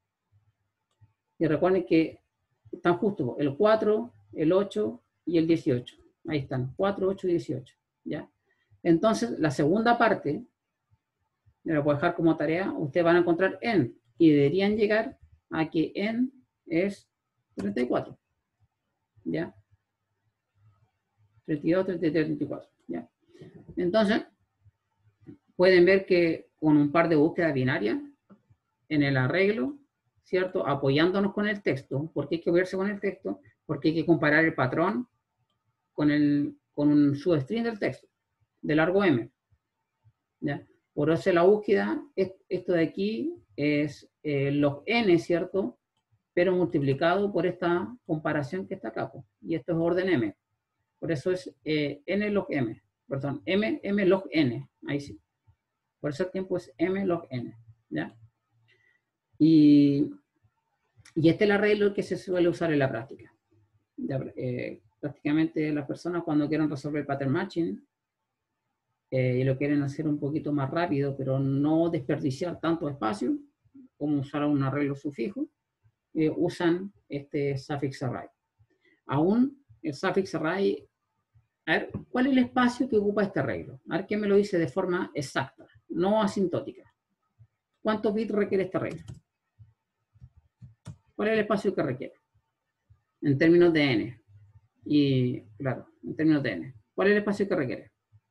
Y recuerden que están justo el cuatro, el ocho y el dieciocho. Ahí están, cuatro, ocho y dieciocho. ¿Ya? Entonces, la segunda parte, me la puedo dejar como tarea, ustedes van a encontrar en, y deberían llegar a que en es treinta y cuatro. ¿Ya? treinta y dos, treinta y tres, treinta y cuatro. ¿Ya? Entonces, pueden ver que con un par de búsquedas binarias en el arreglo, ¿cierto? Apoyándonos con el texto, porque hay que verse con el texto, porque hay que comparar el patrón con, el, con un substring del texto, de largo M. ¿Ya? Por eso la búsqueda, esto de aquí es eh, log n, ¿cierto? Pero multiplicado por esta comparación que está acá, y esto es orden M. Por eso es eh, n log m, perdón, m, m log n, ahí sí. Por eso el tiempo es m log n, ¿ya? Y, y este es el arreglo que se suele usar en la práctica. Ya, eh, prácticamente las personas cuando quieren resolver pattern matching eh, y lo quieren hacer un poquito más rápido, pero no desperdiciar tanto espacio, como usar un arreglo sufijo, eh, usan este suffix array. Aún el suffix array, a ver, ¿cuál es el espacio que ocupa este arreglo? A ver, ¿quién me lo dice de forma exacta, no asintótica? ¿Cuántos bits requiere este arreglo? ¿Cuál es el espacio que requiere? En términos de n. Y, claro, en términos de n. ¿Cuál es el espacio que requiere?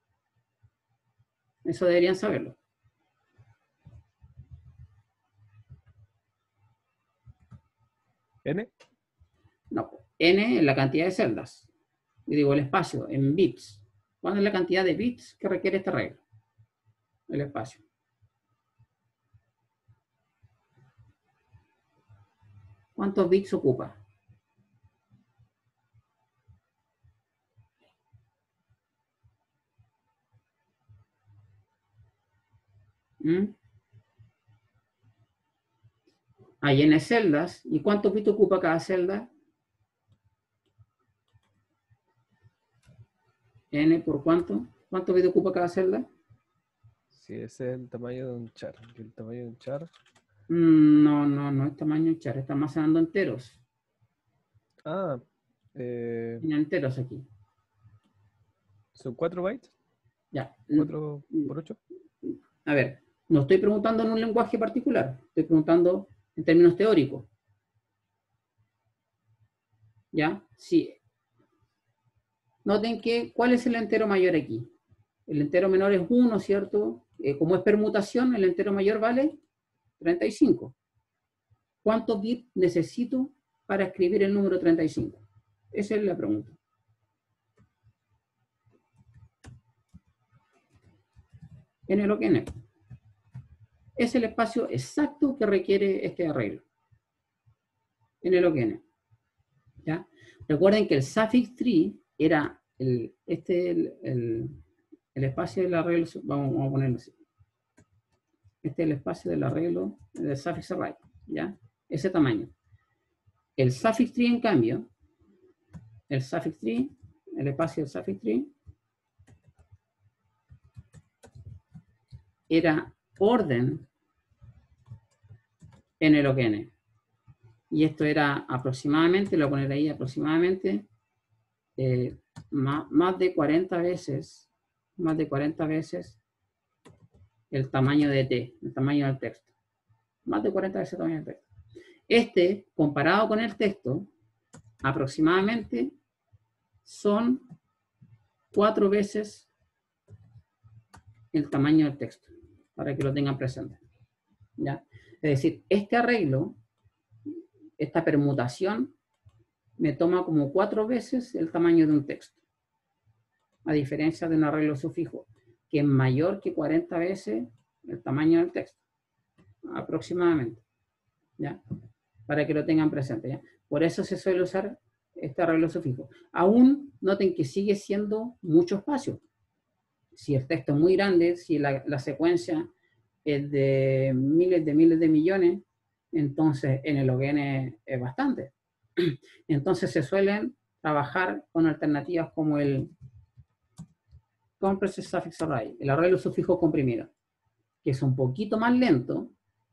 Eso deberían saberlo. ¿N? No, n es la cantidad de celdas. Y digo el espacio en bits. ¿Cuál es la cantidad de bits que requiere este arreglo? El espacio. ¿Cuántos bits ocupa? ¿Mm? Hay n celdas. ¿Y cuántos bits ocupa cada celda? N por cuánto. ¿Cuántos bits ocupa cada celda? Sí, ese es el tamaño de un char. El tamaño de un char No, no, no es tamaño char, está almacenando enteros. Ah, eh, En enteros aquí. son cuatro bytes, Ya. cuatro por ocho. A ver, no estoy preguntando en un lenguaje particular, estoy preguntando en términos teóricos. ¿Ya? Sí. Noten que, ¿cuál es el entero mayor aquí? El entero menor es uno, ¿cierto? Eh, como es permutación, el entero mayor vale treinta y cinco. ¿Cuántos bits necesito para escribir el número treinta y cinco? Esa es la pregunta. N log n. Es el espacio exacto que requiere este arreglo. N log n. ¿Ya? Recuerden que el suffix tree era el, este, el, el, el espacio del arreglo, vamos, vamos a ponerlo así. Este es el espacio del arreglo del suffix array, ¿ya? Ese tamaño. El suffix tree, en cambio, el suffix tree, el espacio del suffix tree, era orden n log n. Y esto era aproximadamente, lo voy a poner ahí, aproximadamente eh, más, más de cuarenta veces, más de cuarenta veces el tamaño de T, el tamaño del texto. Más de cuarenta veces el tamaño del texto. Este, comparado con el texto, aproximadamente son cuatro veces el tamaño del texto, para que lo tengan presente. ¿Ya? Es decir, este arreglo, esta permutación, me toma como cuatro veces el tamaño de un texto, a diferencia de un arreglo sufijo, que es mayor que cuarenta veces el tamaño del texto, aproximadamente. ¿Ya? Para que lo tengan presente. ¿Ya? Por eso se suele usar este arreglo sufijo. Aún noten que sigue siendo mucho espacio. Si el texto es muy grande, si la, la secuencia es de miles de miles de millones, entonces n log n es bastante. Entonces se suelen trabajar con alternativas como el compressed suffix array, el arreglo sufijo comprimido, que es un poquito más lento,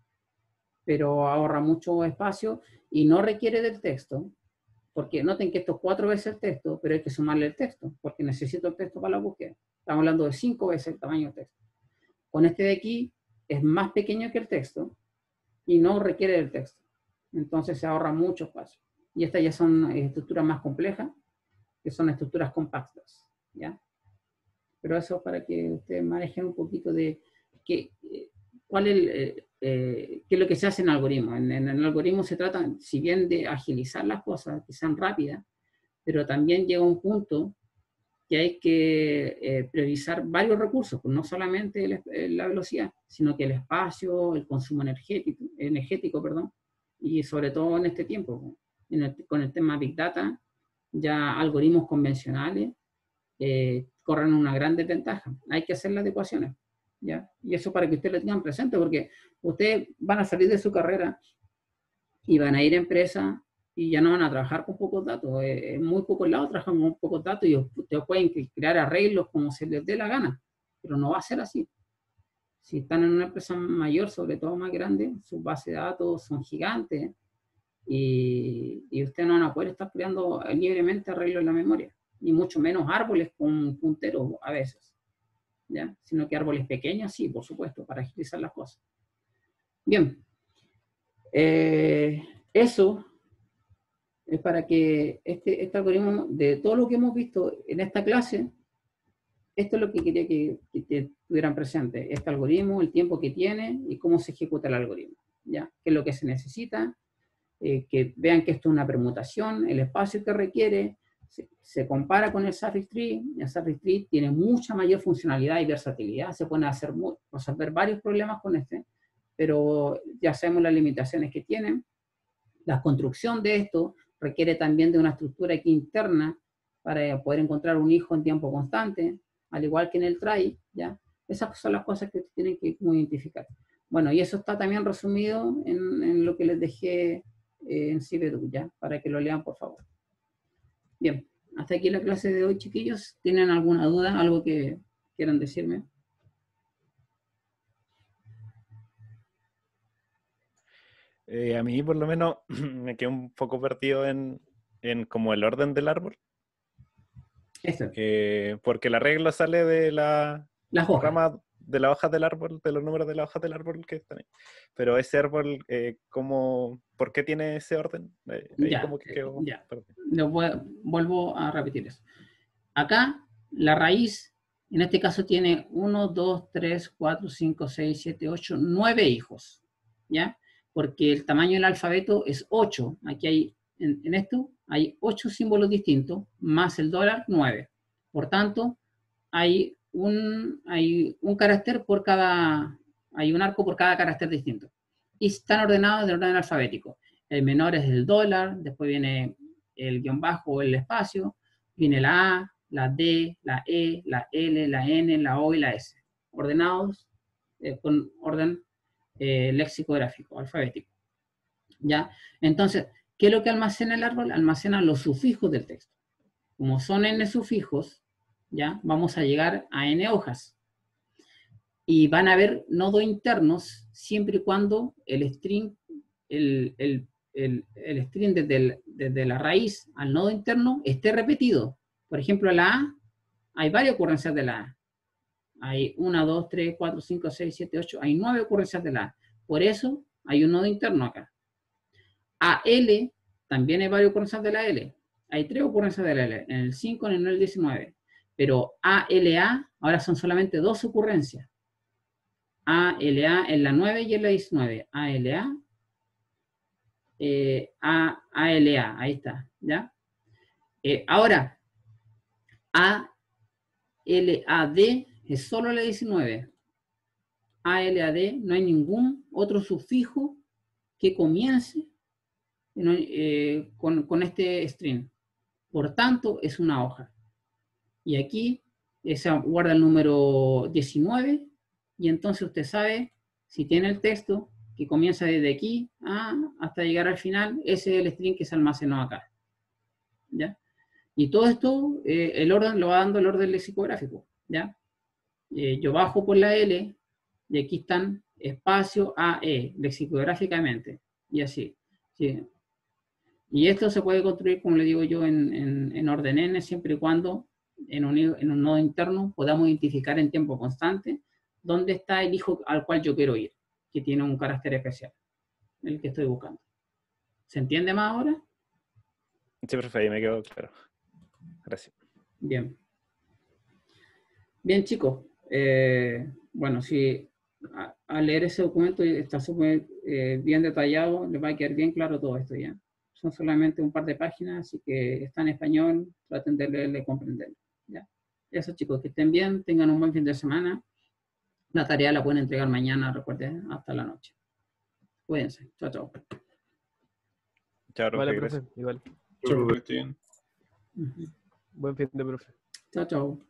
pero ahorra mucho espacio y no requiere del texto, porque noten que esto es cuatro veces el texto, pero hay que sumarle el texto, porque necesito el texto para la búsqueda. Estamos hablando de cinco veces el tamaño del texto. Con este de aquí es más pequeño que el texto y no requiere del texto. Entonces se ahorra mucho espacio. Y estas ya son estructuras más complejas, que son estructuras compactas. ¿Ya? Pero eso es para que ustedes manejen un poquito de qué, cuál es, el, eh, qué es lo que se hace en algoritmos. En, en el algoritmo se trata, si bien de agilizar las cosas, que sean rápidas, pero también llega un punto que hay que eh, priorizar varios recursos, pues no solamente el, la velocidad, sino que el espacio, el consumo energético, energético perdón, y sobre todo en este tiempo, en el, con el tema Big Data, ya algoritmos convencionales eh, corren una gran desventaja. Hay que hacer las adecuaciones, ¿ya? Y eso para que ustedes lo tengan presente, porque ustedes van a salir de su carrera y van a ir a empresas y ya no van a trabajar con pocos datos. Eh, en muy pocos lados trabajan con pocos datos y ustedes pueden crear arreglos como se les dé la gana, pero no va a ser así. Si están en una empresa mayor, sobre todo más grande, sus bases de datos son gigantes y, y ustedes no van a poder estar creando libremente arreglos en la memoria, ni mucho menos árboles con punteros a veces, ¿ya? Sino que árboles pequeños, sí, por supuesto, para agilizar las cosas. Bien, eh, eso es para que este, este algoritmo, de todo lo que hemos visto en esta clase, esto es lo que quería que, que tuvieran presente, este algoritmo, el tiempo que tiene y cómo se ejecuta el algoritmo, ¿ya? ¿Qué es lo que se necesita? Eh, que vean que esto es una permutación, el espacio que requiere, se, se compara con el suffix tree, el suffix tree tiene mucha mayor funcionalidad y versatilidad, se pueden hacer, resolver varios problemas con este, pero ya sabemos las limitaciones que tienen. La construcción de esto requiere también de una estructura aquí interna para poder encontrar un hijo en tiempo constante, al igual que en el try, ¿ya? Esas son las cosas que tienen que identificar. Bueno, y eso está también resumido en, en lo que les dejé eh, en Cibedu, ¿ya? Para que lo lean, por favor. Bien, hasta aquí la clase de hoy, chiquillos. ¿Tienen alguna duda, algo que quieran decirme? Eh, a mí por lo menos me quedé un poco perdido en, en como el orden del árbol. Esto, Eh, porque la regla sale de la las hojas. rama, de las hojas del árbol, de los números de las hojas del árbol que están ahí. Pero ese árbol, eh, ¿cómo, ¿por qué tiene ese orden? Eh, ahí Ya, como que eh, quedó ya. perdido. Lo voy a- vuelvo a repetir eso. Acá, la raíz, en este caso, tiene uno, dos, tres, cuatro, cinco, seis, siete, ocho, nueve hijos, ¿ya? Porque el tamaño del alfabeto es ocho. Aquí hay, en, en esto, hay ocho símbolos distintos, más el dólar, nueve. Por tanto, hay un, hay un carácter por cada, hay un arco por cada carácter distinto. Y están ordenados de orden alfabético. El menor es el dólar, después viene el guión bajo o el espacio, viene la A, la D, la E, la L, la N, la O y la S. Ordenados eh, con orden eh, lexicográfico, alfabético. ¿Ya? Entonces, ¿qué es lo que almacena el árbol? Almacena los sufijos del texto. Como son n sufijos, ¿ya? Vamos a llegar a n hojas. Y van a haber nodos internos siempre y cuando el string, el, el, el, el string desde, el, desde la raíz al nodo interno esté repetido. Por ejemplo, la A, hay varias ocurrencias de la A. Hay una, dos, tres, cuatro, cinco, seis, siete, ocho, hay nueve ocurrencias de la A. Por eso hay un nodo interno acá. A L, también hay varias ocurrencias de la L. Hay tres ocurrencias de la L, en el cinco, en el nueve, en el diecinueve. Pero A L A, ahora son solamente dos ocurrencias. A L A en la nueve y en la diecinueve. A L A, eh, A, ALA, ahí está, ¿ya? Eh, ahora, A L A D es solo la diecinueve. A L A D no hay ningún otro sufijo que comience eh, con, con este string. Por tanto, es una hoja. Y aquí esa guarda el número diecinueve y entonces usted sabe si tiene el texto que comienza desde aquí ah, hasta llegar al final, ese es el string que se almacenó acá. ¿Ya? Y todo esto, eh, el orden lo va dando el orden lexicográfico. ¿Ya? Eh, yo bajo por la L y aquí están espacio A E, lexicográficamente. Y así. ¿Sí? Y esto se puede construir, como le digo yo, en, en, en orden n, siempre y cuando en un, en un nodo interno podamos identificar en tiempo constante dónde está el hijo al cual yo quiero ir, que tiene un carácter especial, el que estoy buscando. ¿Se entiende más ahora? Sí, profe, ahí me quedó claro. Gracias. Bien. Bien, chicos. Eh, bueno, si a, a leer ese documento está súper eh, bien detallado, les va a quedar bien claro todo esto ya. Son solamente un par de páginas, así que está en español, traten de leerle y comprenderlo. ¿Ya? Eso, chicos, que estén bien, tengan un buen fin de semana. La tarea la pueden entregar mañana, recuerden, hasta la noche. Cuídense. Chao, chao. Chao, Vale, profe, profe, gracias. igual. Chao, profe, estoy bien. Uh-huh. Buen fin de profe. Chao, chao.